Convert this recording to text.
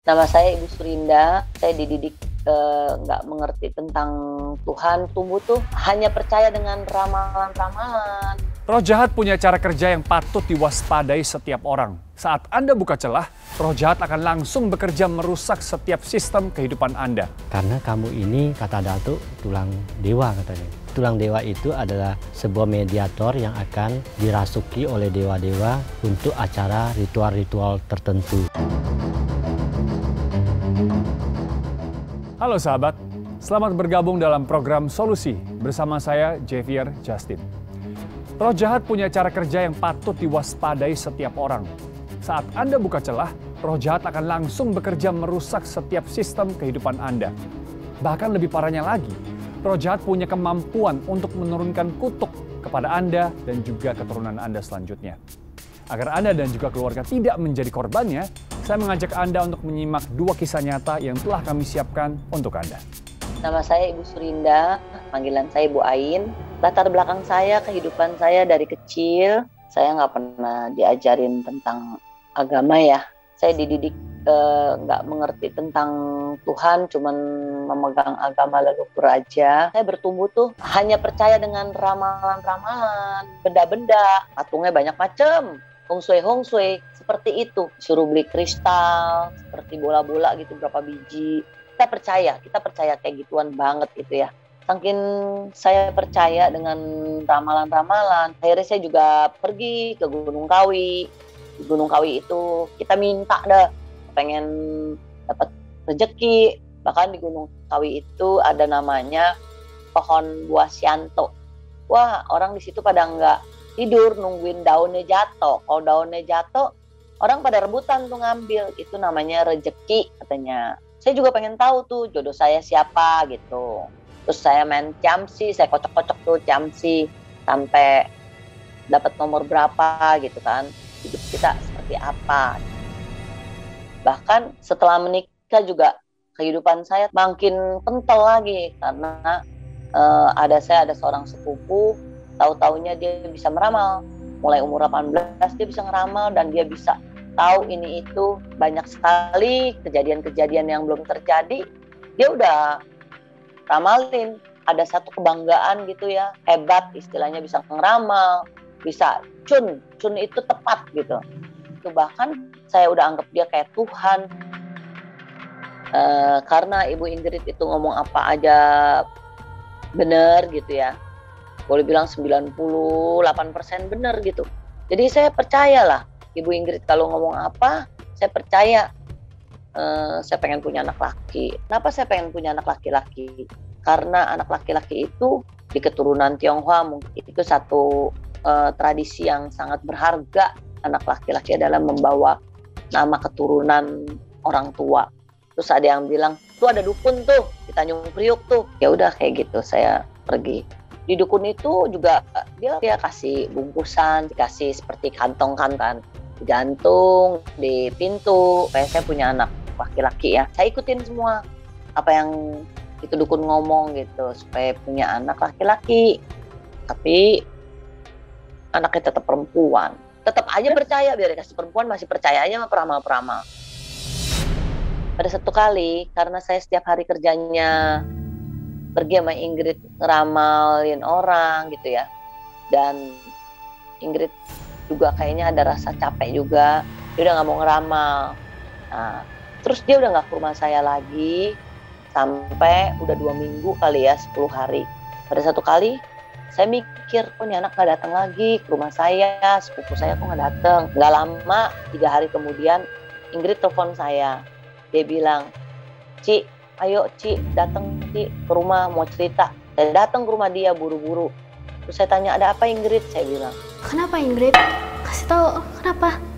Nama saya Ibu Surinda, saya dididik nggak mengerti tentang Tuhan, tumbuh tuh hanya percaya dengan ramalan-ramalan. Roh jahat punya cara kerja yang patut diwaspadai setiap orang. Saat Anda buka celah, roh jahat akan langsung bekerja merusak setiap sistem kehidupan Anda. Karena kamu ini, kata Datuk, tulang dewa katanya. Tulang dewa itu adalah sebuah mediator yang akan dirasuki oleh dewa-dewa untuk acara ritual-ritual tertentu. Halo sahabat, selamat bergabung dalam program Solusi bersama saya Javier Justin. Roh jahat punya cara kerja yang patut diwaspadai setiap orang. Saat Anda buka celah, roh jahat akan langsung bekerja merusak setiap sistem kehidupan Anda. Bahkan lebih parahnya lagi, roh jahat punya kemampuan untuk menurunkan kutuk kepada Anda dan juga keturunan Anda selanjutnya. Agar Anda dan juga keluarga tidak menjadi korbannya, saya mengajak Anda untuk menyimak dua kisah nyata yang telah kami siapkan untuk Anda. Nama saya Ibu Surinda, panggilan saya Ibu Ain. Latar belakang saya, kehidupan saya dari kecil, saya nggak pernah diajarin tentang agama ya. Saya dididik nggak mengerti tentang Tuhan, cuman memegang agama lalu aja. Saya bertumbuh tuh hanya percaya dengan ramalan-ramalan, benda-benda, patungnya banyak macam. Hong Sui, seperti itu. Suruh beli kristal, seperti bola-bola gitu, berapa biji. Kita percaya kayak gituan banget gitu ya. Saking saya percaya dengan ramalan-ramalan, akhirnya saya juga pergi ke Gunung Kawi. Di Gunung Kawi itu kita minta dah, pengen dapat rezeki. Bahkan di Gunung Kawi itu ada namanya pohon buah Sianto. Wah, orang di situ pada nggak tidur nungguin daunnya jatuh. Kalau daunnya jatuh, orang pada rebutan tuh ngambil. Itu namanya rezeki katanya. Saya juga pengen tahu tuh jodoh saya siapa gitu. Terus saya main camsi, saya kocok-kocok tuh camsi sampai dapat nomor berapa gitu kan. Hidup kita seperti apa. Bahkan setelah menikah juga kehidupan saya makin kental lagi karena ada seorang sepupu. Tahu-taunya dia bisa meramal. Mulai umur 18 dia bisa ngeramal dan dia bisa tahu ini itu banyak sekali kejadian-kejadian yang belum terjadi. Dia udah ramalin. Ada satu kebanggaan gitu ya. Hebat istilahnya bisa ngeramal, bisa cun itu tepat gitu. Itu bahkan saya udah anggap dia kayak Tuhan. Karena Ibu Ingrid itu ngomong apa aja benar gitu ya. Boleh bilang 98% benar gitu. Jadi saya percayalah Ibu Ingrid kalau ngomong apa, saya percaya. Saya pengen punya anak laki. Kenapa saya pengen punya anak laki-laki? Karena anak laki-laki itu di keturunan Tionghoa mungkin itu satu tradisi yang sangat berharga. Anak laki-laki adalah membawa nama keturunan orang tua. Terus ada yang bilang, tuh ada dukun tuh di Tanjung Priuk tuh. Ya udah kayak gitu saya pergi. Di dukun itu juga dia kasih bungkusan, dikasih seperti kantong-kantong gantung di pintu. Kayak saya punya anak laki-laki ya. Saya ikutin semua apa yang itu dukun ngomong gitu supaya punya anak laki-laki. Tapi anaknya tetap perempuan. Tetap aja percaya, biar dikasih perempuan masih percaya aja sama peramal-peramal. Pada satu kali karena saya setiap hari kerjanya pergi sama Ingrid ngeramalin orang gitu ya. Dan Ingrid juga kayaknya ada rasa capek juga. Dia udah gak mau ngeramal. Nah, terus dia udah gak ke rumah saya lagi. Sampai udah 2 minggu kali ya, 10 hari. Pada satu kali saya mikir, oh ini anak gak datang lagi ke rumah saya. Sepupu saya kok gak datang. Gak lama, 3 hari kemudian Ingrid telepon saya. Dia bilang, Ci, ayo Ci, datang Ci ke rumah mau cerita. Saya datang ke rumah dia buru-buru. Terus saya tanya, ada apa Ingrid? Saya bilang. Kenapa Ingrid? Kasih tahu kenapa?